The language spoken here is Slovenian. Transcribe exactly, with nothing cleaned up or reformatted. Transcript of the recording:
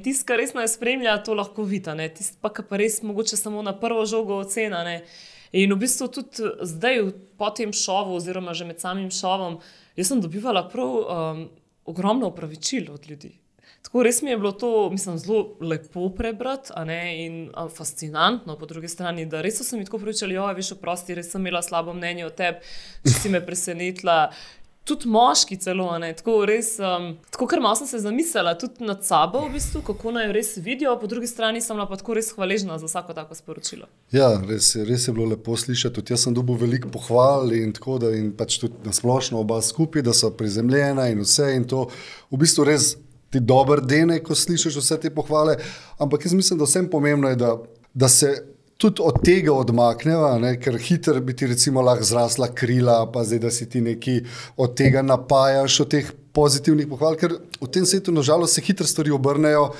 tisti, ki resno je spremlja, to lahko vidi, ne, tisti pa, ki pa res mogoče samo na prvo žogo ocena, ne. In v bistvu tudi zdaj po tem šovu oziroma že med samim šovom, jaz sem dobivala prav um, ogromno opravičil od ljudi. Tako res mi je bilo to, mislim, zelo lepo prebrati, a ne, in a, fascinantno po drugi strani, da res so se mi tako pravičali, joj, veš, oprosti, res sem imela slabo mnenje o tebi, če si me presenetila. Tudi moški celo, a ne, tako res, um, tako kar malo sem se zamislila, tudi nad sabo v bistvu, kako naj jo res vidijo, po drugi strani sem bila pa tako res hvaležna za vsako tako sporočilo. Ja, res, res je bilo lepo slišati, tudi jaz sem dobil veliko pohval in tako, da in pač tudi nasplošno oba skupaj, da so prizemljena in vse in to v bistvu res ti dober dene, ko slišiš vse te pohvale, ampak jaz mislim, da vsem pomembno je, da, da se tudi od tega odmakneva, ne, ker hitro bi ti recimo lahko zrasla krila, pa zdaj, da si ti neki od tega napajaš, od teh pozitivnih pohval, ker v tem svetu nažalost se hitro stvari obrnejo